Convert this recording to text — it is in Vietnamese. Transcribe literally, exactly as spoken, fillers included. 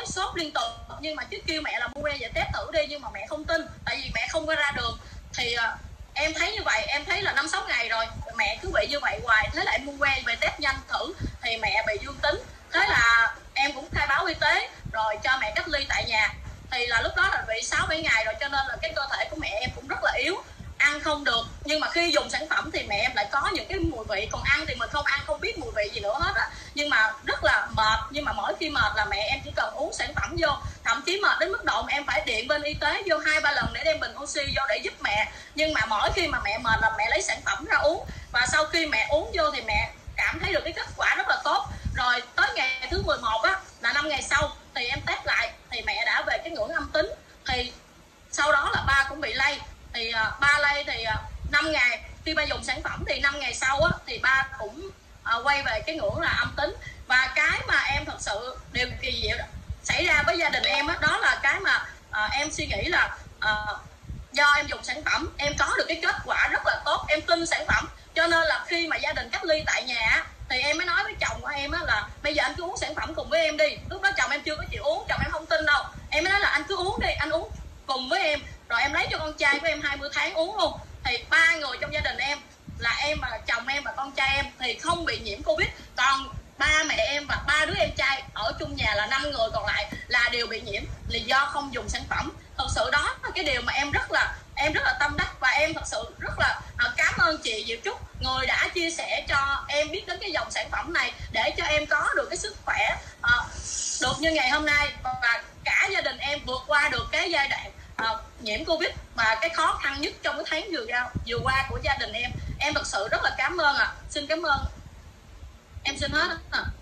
sốt liên tục, nhưng mà chứ kêu mẹ là mua que về test thử đi, nhưng mà mẹ không tin, tại vì mẹ không có ra đường. Thì uh, em thấy như vậy, em thấy là năm sáu ngày rồi mẹ cứ bị như vậy hoài, thế là em mua que về test nhanh thử thì mẹ bị dương tính. Thế là em cũng khai báo y tế rồi cho mẹ cách ly tại nhà. Thì là lúc đó là bị sáu bảy ngày rồi, cho nên là cái cơ thể của mẹ em cũng rất là yếu, ăn không được. Nhưng mà khi dùng sản phẩm thì mẹ em lại có những cái mùi vị, còn ăn thì mình không ăn không biết mùi vị gì nữa hết á. Nhưng mà rất là mệt, nhưng mà mỗi khi mệt là mẹ em chỉ cần uống sản phẩm vô, thậm chí mệt đến mức độ mà em phải điện bên y tế vô hai ba lần để đem bình oxy vô để giúp mẹ. Nhưng mà mỗi khi mà mẹ mệt là mẹ lấy sản phẩm ra uống, và sau khi mẹ uống vô thì mẹ cảm thấy được cái kết quả rất là tốt. Rồi tới ngày thứ mười một á, là năm ngày sau thì em test lại thì mẹ đã về cái ngưỡng âm tính. Thì sau đó là ba cũng bị lây, thì uh, ba lây thì uh, năm ngày khi ba dùng sản phẩm thì năm ngày sau á thì ba cũng uh, quay về cái ngưỡng là âm tính. Và cái mà em thật sự điều kỳ diệu xảy ra với gia đình em á, đó, đó là cái mà uh, em suy nghĩ là uh, do em dùng sản phẩm em có được cái kết quả rất là tốt, em tin sản phẩm, cho nên là khi mà gia đình cách ly tại nhà thì em mới nói với chồng của em á là bây giờ anh cứ uống sản phẩm cùng với em đi. Lúc đó chồng em chưa có chịu uống, chồng em không tin đâu, em mới nói là anh cứ uống đi, anh uống cùng với em. Rồi em lấy cho con trai của em hai mươi tháng uống luôn. Thì ba người trong gia đình em là em và chồng em và con trai em thì không bị nhiễm Covid. Còn ba mẹ em và ba đứa em trai ở chung nhà là năm người còn lại là đều bị nhiễm, là do không dùng sản phẩm. Thật sự đó là cái điều mà em rất là em rất là tâm đắc, và em thật sự rất là uh, cảm ơn chị Diệu Trúc, người đã chia sẻ cho em biết đến cái dòng sản phẩm này để cho em có được cái sức khỏe uh, được như ngày hôm nay, và cả gia đình em vượt qua được cái giai đoạn uh, nhiễm Covid và cái khó khăn nhất trong cái tháng vừa qua, vừa qua của gia đình em. Em thật sự rất là cảm ơn ạ. À. Xin cảm ơn. Em xin hết ạ. À.